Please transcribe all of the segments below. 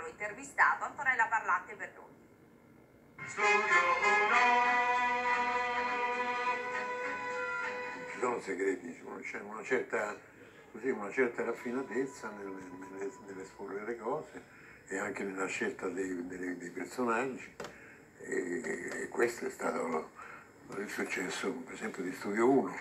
Intervistato Antonella Parlatte per noi. Ci sono segreti, c'è una certa, una certa raffinatezza nell'esporre le cose e anche nella scelta dei personaggi e questo è stato il successo per esempio di Studio 1.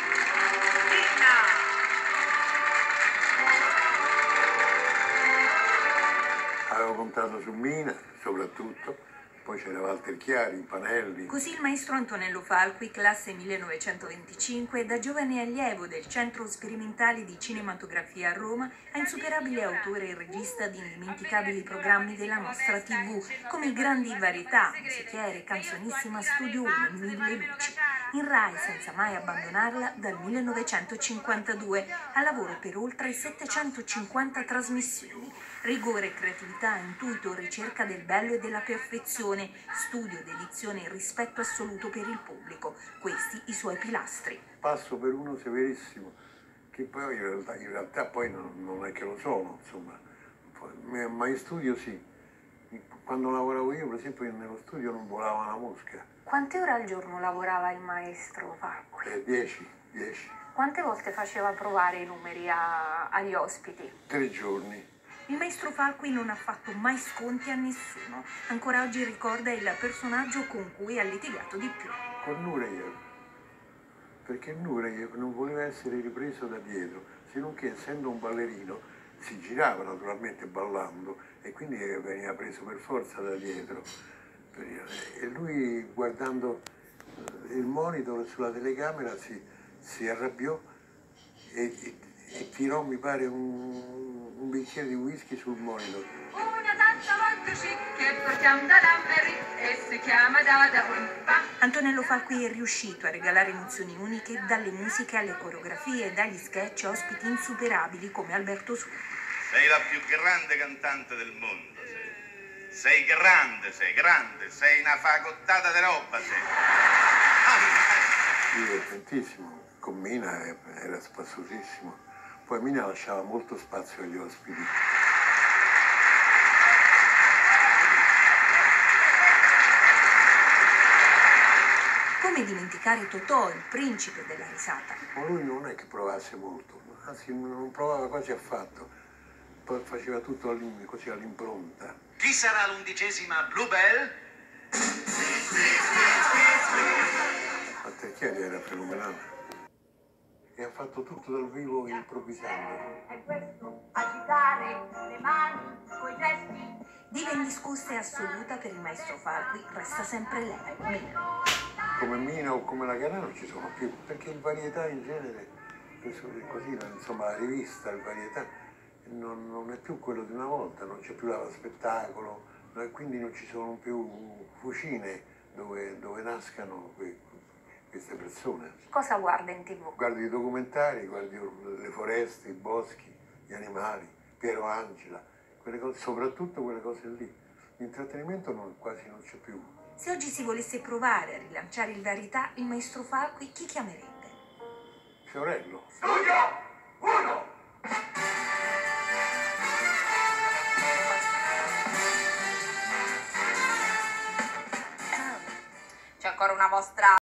Avevo contato su Mina soprattutto. Poi c'era Walter Chiari, Panelli. Così il maestro Antonello Falqui, classe 1925, da giovane allievo del Centro Sperimentale di Cinematografia a Roma, a insuperabile autore e regista di indimenticabili programmi della nostra TV, come i grandi varietà, musichiere, canzonissima, Studio 1, Mille luci. In Rai, senza mai abbandonarla, dal 1952, al lavoro per oltre 750 trasmissioni. Rigore, creatività, intuito, ricerca del bello e della perfezione, studio, dedizione e rispetto assoluto per il pubblico. Questi i suoi pilastri. Passo per uno severissimo, che poi in realtà poi non è che lo sono, insomma. Ma in studio sì. Quando lavoravo io, per esempio, nello studio non volava una mosca. Quante ore al giorno lavorava il maestro Falqui? 10. Quante volte faceva provare i numeri agli ospiti? 3 giorni. Il maestro Falqui non ha fatto mai sconti a nessuno. Ancora oggi ricorda il personaggio con cui ha litigato di più. Con Nureyev, perché Nureyev non voleva essere ripreso da dietro, se non che essendo un ballerino si girava naturalmente ballando e quindi veniva preso per forza da dietro. E lui guardando il monitor sulla telecamera si arrabbiò e tirò, mi pare, un bicchiere di whisky sul monitor. Una tazza molto chic che portiamo da Lamberry e si chiama Dada Umpa. Antonello Falqui è riuscito a regalare emozioni uniche dalle musiche alle coreografie, dagli sketch a ospiti insuperabili come Alberto Sordi. Sei la più grande cantante del mondo, sei grande, sei una fagottata di roba, sei. Divertentissimo, con Mina era spassosissimo. Poi Mina lasciava molto spazio agli ospiti. Come dimenticare Totò, il principe della risata? Ma lui non è che provasse molto, anzi non provava quasi affatto. Poi faceva tutto così all'impronta. Chi sarà l'11ª Bluebell? Walter Chiari era fenomenale. E ha fatto tutto dal vivo improvvisando. È questo, agitare le mani coi gesti. Diva indiscussa e assoluta per il maestro Falqui, resta sempre lei, Mina. Come Mina o come la Garà non ci sono più, perché il varietà in genere, così, insomma la rivista, il varietà, non è più quello di una volta, non c'è più lo spettacolo, e quindi non ci sono più fucine dove nascano queste persone. Cosa guarda in TV? Guardi i documentari, guardi le foreste, i boschi, gli animali, Piero Angela, quelle cose, soprattutto quelle cose lì. L'intrattenimento quasi non c'è più. Se oggi si volesse provare a rilanciare il Verità, il maestro Falqui, chi chiamerebbe? Fiorello. Studio 1! C'è ancora una vostra